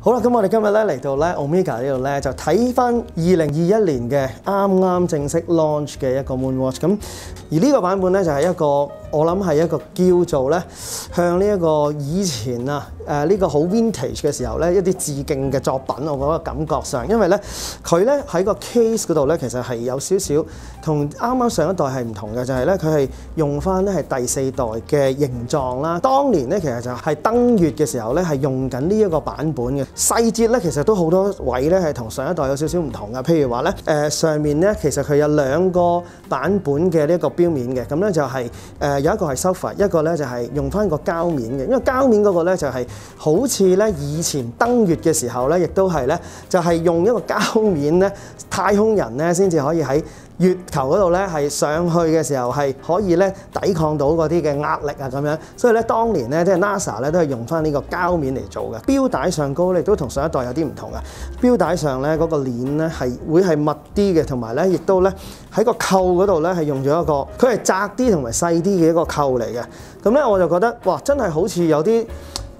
好啦，咁我哋今日咧嚟到咧 Omega 呢度咧，就睇翻2021年嘅啱正式 launch 嘅一個 Moonwatch。咁而呢個版本咧就係一個我諗係一個叫做咧向呢一個以前呢個好 vintage 嘅時候咧一啲致敬嘅作品，我覺得感覺上，因為咧佢咧喺個 case 嗰度咧其實係有少少同啱上一代係唔同嘅，就係咧佢係用翻咧係第4代嘅形狀啦。當年咧其實就係登月嘅時候咧係用緊呢一個版本嘅。細節咧其實都好多位咧係同上一代有少少唔同嘅，譬如話咧上面咧其實佢有2個版本嘅呢一個錶面嘅，咁咧就係有一個係 Sapphire， 一個咧就係用翻個膠面嘅，因為膠面嗰個咧就係好似咧以前登月嘅時候咧，亦都係咧就係用一個膠面咧，太空人咧先至可以喺月球嗰度咧係上去嘅時候係可以咧抵抗到嗰啲嘅壓力啊咁樣，所以咧當年咧即係 NASA 咧都係用翻呢個膠面嚟做嘅。錶帶上高咧都同上一代有啲唔同嘅，錶帶上咧嗰個鏈咧係會係密啲嘅，同埋咧亦都咧喺個扣嗰度咧係用咗一個佢係窄啲同埋細啲嘅一個扣嚟嘅。咁咧我就覺得哇，真係好似有啲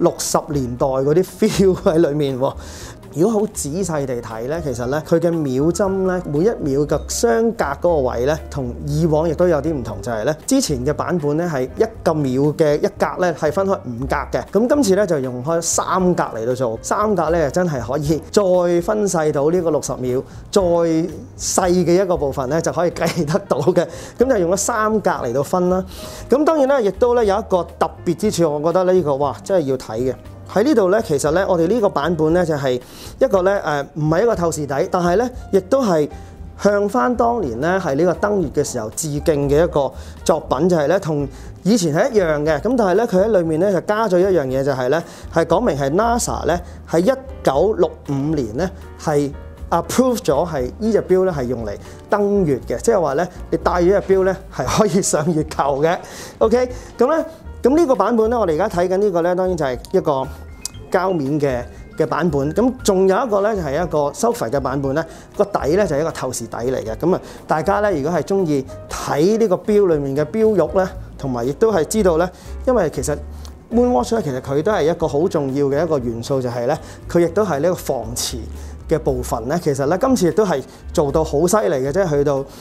60年代嗰啲 feel 喺裏面喎。如果好仔細地睇咧，其實咧佢嘅秒針咧，每一秒嘅相隔嗰個位咧，同以往亦都有啲唔同，就係咧之前嘅版本咧係1個秒嘅一格咧係分開5格嘅，咁今次咧就用開3格嚟到做，3格咧真係可以再分細到呢個60秒，再細嘅一個部分咧就可以計得到嘅，咁就用咗3格嚟到分啦。咁當然咧，亦都咧有一個特別之處，我覺得呢個哇真係要睇嘅。喺呢度咧，其實咧，我哋呢個版本咧就係一個咧唔係一個透視底，但係咧亦都係向翻當年咧係呢個登月嘅時候致敬嘅一個作品，就係咧同以前係一樣嘅。咁但係咧佢喺裏面咧就加咗一樣嘢，就係咧係講明係 NASA 咧喺1965年咧係 approve 咗係呢隻錶咧係用嚟登月嘅，即係話咧你戴咗隻錶咧係可以上月球嘅。OK， 咁呢個版本咧，我哋而家睇緊呢個咧，當然就係一個膠面嘅版本。咁仲有一個咧，就係一個 Sapphire 嘅版本咧，個底咧就係一個透視底嚟嘅。咁啊，大家咧如果係中意睇呢個錶裡面嘅錶玉咧，同埋亦都係知道咧，因為其實 Moonwatch 咧，其實佢都係一個好重要嘅一個元素，就係咧佢亦都係呢個防磁嘅部分咧。其實咧今次亦都係做到好犀利嘅，即係去到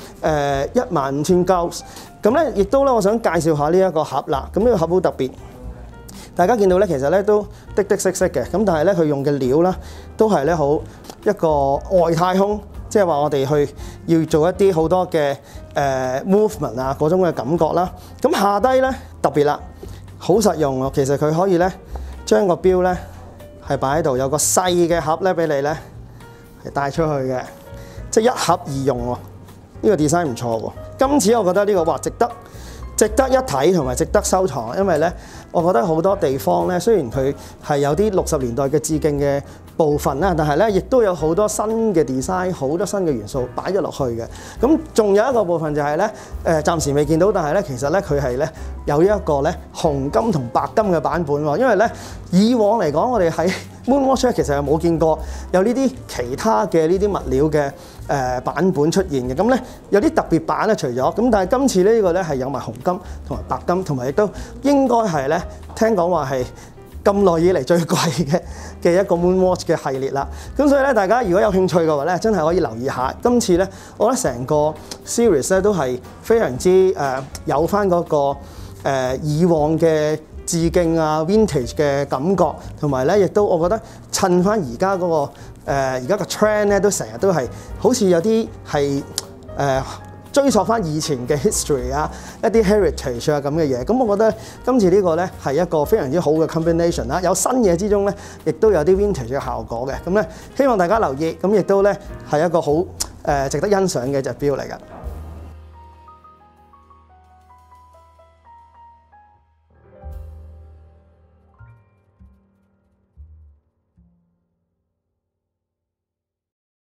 15000 Gauss。咁咧，亦都咧，我想介紹下呢一個盒啦。咁呢個盒好特別，大家見到咧，其實咧都滴滴色色嘅。咁但係咧，佢用嘅料啦，都係咧好一個外太空，即係話我哋去要做一啲好多嘅movement 啊嗰種嘅感覺啦。咁下低咧特別啦，好實用喎。其實佢可以咧將個錶咧係擺喺度，有個細嘅盒咧俾你咧係帶出去嘅，即係一盒二用喎。呢個 design 唔錯喎。今次我覺得呢個哇值得一睇同埋值得收藏，因為咧，我覺得好多地方咧，雖然佢係有啲60年代嘅致敬嘅部分啦，但係咧亦都有好多新嘅 design， 好多新嘅元素擺咗落去嘅。咁仲有一個部分就係咧，暫時未見到，但係咧其實咧佢係咧有一個咧紅金同白金嘅版本喎。因為咧以往嚟講，我哋喺 Moonwatch 其實係冇見過有呢啲其他嘅呢啲物料嘅版本出現嘅。咁咧有啲特別版咧，除咗咁，但係今次呢個咧係有埋紅金同埋白金，同埋亦都應該係咧聽講話係咁耐以嚟最貴嘅一個 Moonwatch 嘅系列啦。咁所以咧，大家如果有興趣嘅話咧，真係可以留意下。今次咧，我覺得成個 series 咧都係非常之有翻嗰個以往嘅致敬啊 vintage 嘅感覺，同埋咧亦都我覺得襯翻而家嗰個而家個 trend 咧，都成日都係好似有啲係追溯翻以前嘅 history 啊，一啲 heritage 啊咁嘅嘢。咁我覺得今次呢個咧係一個非常之好嘅 combination 啦，有新嘢之中咧，亦都有啲 vintage 嘅效果嘅。咁咧希望大家留意，咁亦都咧係一個好值得欣賞嘅隻錶嚟㗎。